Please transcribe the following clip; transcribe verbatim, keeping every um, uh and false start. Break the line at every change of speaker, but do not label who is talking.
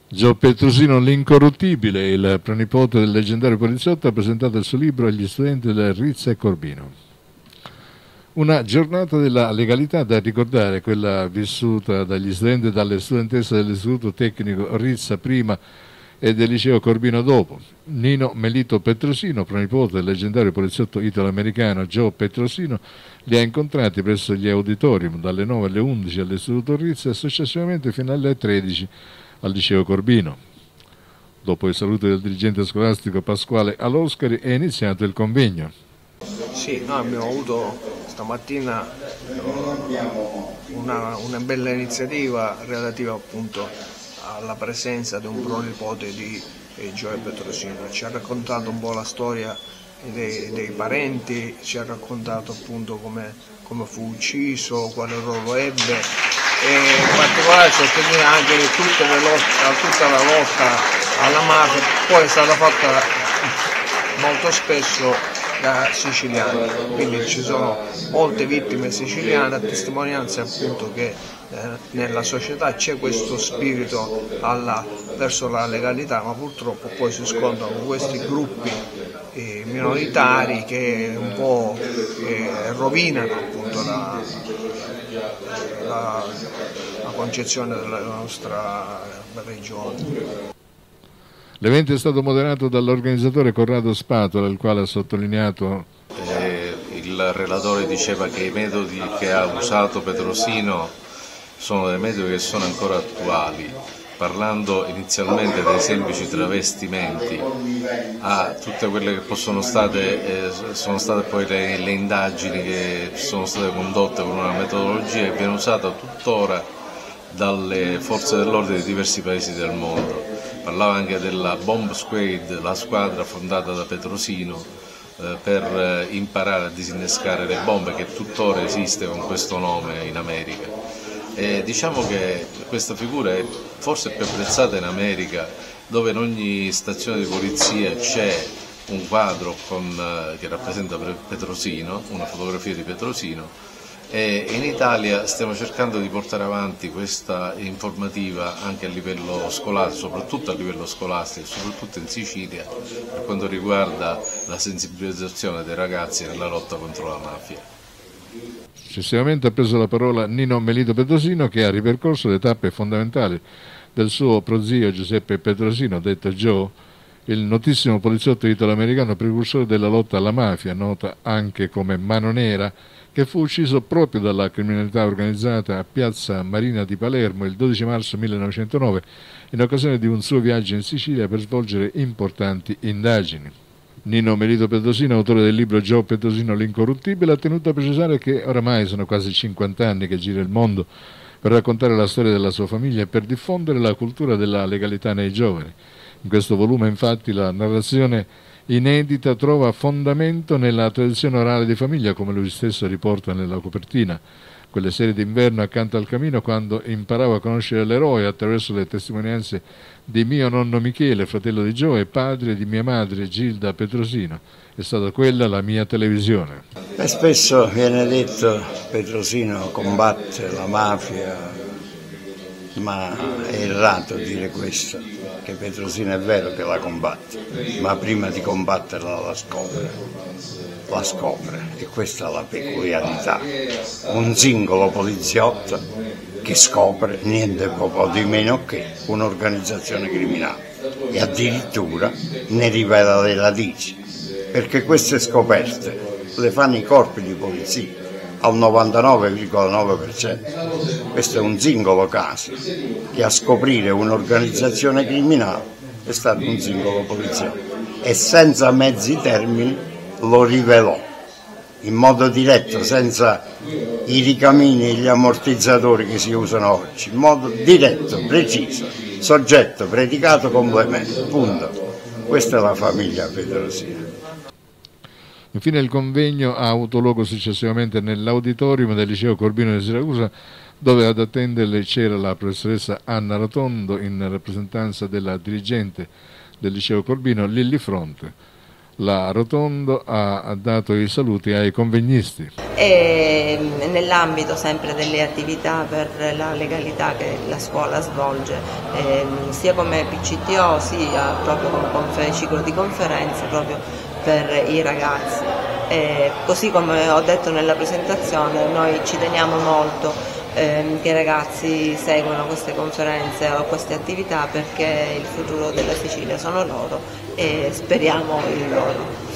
Gio Petrosino l'incorruttibile, il pronipote del leggendario poliziotto, ha presentato il suo libro agli studenti del Rizza e Corbino. Una giornata della legalità da ricordare, quella vissuta dagli studenti e dalle studentesse dell'Istituto Tecnico Rizza prima e del Liceo Corbino dopo. Nino Melito Petrosino, pronipote del leggendario poliziotto italo-americano Gio Petrosino, li ha incontrati presso gli auditorium dalle nove alle undici all'Istituto Rizza e successivamente fino alle tredici al Liceo Corbino. Dopo il saluto del dirigente scolastico Pasquale Aloscari è iniziato il convegno.
Sì, noi abbiamo avuto stamattina una, una bella iniziativa relativa appunto alla presenza di un pronipote di eh, Gio Petrosino. Ci ha raccontato un po' la storia dei, dei parenti, ci ha raccontato appunto come, come fu ucciso, quale ruolo ebbe. E in particolare sostenere anche che tutta, lotta, tutta la lotta alla mafia poi è stata fatta molto spesso da siciliani, quindi ci sono molte vittime siciliane, a testimonianza appunto che eh, nella società c'è questo spirito alla, verso la legalità, ma purtroppo poi si scontrano con questi gruppi eh, minoritari che un po' eh, rovinano appunto la, la, la concezione della nostra regione.
L'evento è stato moderato dall'organizzatore Corrado Spatola, il quale ha sottolineato
eh, il relatore diceva che i metodi che ha usato Petrosino sono dei metodi che sono ancora attuali, parlando inizialmente dei semplici travestimenti a tutte quelle che possono state, eh, sono state poi le, le indagini che sono state condotte con una metodologia che viene usata tuttora dalle forze dell'ordine di diversi paesi del mondo. Parlava anche della Bomb Squad, la squadra fondata da Petrosino eh, per eh, imparare a disinnescare le bombe, che tuttora esiste con questo nome in America. E diciamo che questa figura è forse più apprezzata in America, dove in ogni stazione di polizia c'è un quadro con, eh, che rappresenta Petrosino, una fotografia di Petrosino. E in Italia stiamo cercando di portare avanti questa informativa anche a livello scolastico, soprattutto a livello scolastico, soprattutto in Sicilia, per quanto riguarda la sensibilizzazione dei ragazzi nella lotta contro la mafia.
Successivamente ha preso la parola Nino Melito Petrosino, che ha ripercorso le tappe fondamentali del suo prozio Giuseppe Petrosino, detto Joe, il notissimo poliziotto italo-americano precursore della lotta alla mafia, nota anche come Mano Nera, che fu ucciso proprio dalla criminalità organizzata a Piazza Marina di Palermo il dodici marzo millenovecentonove in occasione di un suo viaggio in Sicilia per svolgere importanti indagini. Nino Melito Petrosino, autore del libro Gio Petrosino l'incorruttibile, ha tenuto a precisare che oramai sono quasi cinquanta anni che gira il mondo per raccontare la storia della sua famiglia e per diffondere la cultura della legalità nei giovani. In questo volume, infatti, la narrazione inedita trova fondamento nella tradizione orale di famiglia, come lui stesso riporta nella copertina. Quelle sere d'inverno accanto al camino, quando imparavo a conoscere l'eroe attraverso le testimonianze di mio nonno Michele, fratello di Gio, e padre di mia madre Gilda Petrosino. È stata quella la mia televisione.
E spesso viene detto Petrosino combatte la mafia, ma è errato dire questo, che Petrosino è vero che la combatte, ma prima di combatterla la scopre, la scopre, e questa è la peculiarità. Un singolo poliziotto che scopre niente poco di meno che un'organizzazione criminale e addirittura ne rivela le radici, perché queste scoperte le fanno i corpi di polizia al novantanove virgola nove per cento. Questo è un singolo caso, che a scoprire un'organizzazione criminale è stato un singolo poliziotto e senza mezzi termini lo rivelò, in modo diretto, senza i ricamini e gli ammortizzatori che si usano oggi, in modo diretto, preciso, soggetto, predicato, complemento, punto. Questa è la famiglia Petrosino.
Infine il convegno ha avuto luogo successivamente nell'auditorium del Liceo Corbino di Siracusa, dove ad attenderle c'era la professoressa Anna Rotondo in rappresentanza della dirigente del Liceo Corbino Lilli Fronte. La Rotondo ha dato i saluti ai convegnisti.
E nell'ambito sempre delle attività per la legalità che la scuola svolge, eh, sia come P C T O sia proprio come ciclo di conferenze proprio per i ragazzi. Eh, così come ho detto nella presentazione, noi ci teniamo molto eh, che i ragazzi seguano queste conferenze o queste attività, perché il futuro della Sicilia sono loro e speriamo il loro.